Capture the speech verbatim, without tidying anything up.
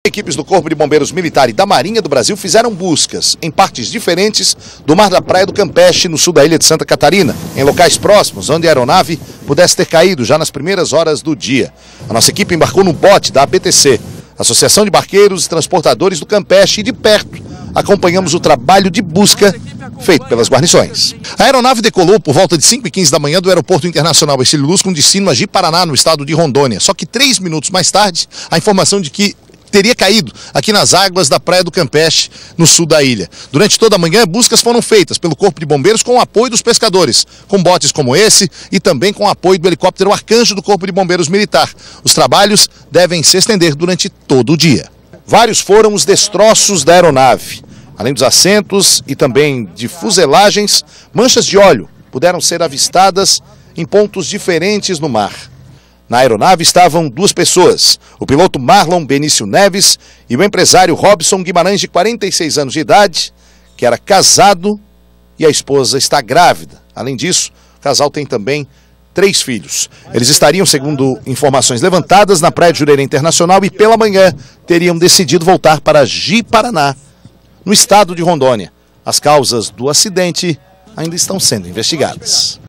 Equipes do Corpo de Bombeiros Militar e da Marinha do Brasil fizeram buscas em partes diferentes do mar da Praia do Campeche, no sul da ilha de Santa Catarina, em locais próximos onde a aeronave pudesse ter caído já nas primeiras horas do dia. A nossa equipe embarcou no bote da A B T C, Associação de Barqueiros e Transportadores do Campeche, e de perto acompanhamos o trabalho de busca feito pelas guarnições. A aeronave decolou por volta de cinco e quinze da manhã do Aeroporto Internacional Hercílio Luz com destino a Ji-Paraná, no estado de Rondônia. Só que três minutos mais tarde, a informação de que teria caído aqui nas águas da Praia do Campeche, no sul da ilha. Durante toda a manhã, buscas foram feitas pelo Corpo de Bombeiros com o apoio dos pescadores, com botes como esse e também com o apoio do helicóptero Arcanjo do Corpo de Bombeiros Militar. Os trabalhos devem se estender durante todo o dia. Vários foram os destroços da aeronave. Além dos assentos e também de fuselagens, manchas de óleo puderam ser avistadas em pontos diferentes no mar. Na aeronave estavam duas pessoas, o piloto Marlon Benício Neves e o empresário Robson Guimarães, de quarenta e seis anos de idade, que era casado e a esposa está grávida. Além disso, o casal tem também três filhos. Eles estariam, segundo informações levantadas, na Praia de Jurerê Internacional e pela manhã teriam decidido voltar para Ji-Paraná, no estado de Rondônia. As causas do acidente ainda estão sendo investigadas.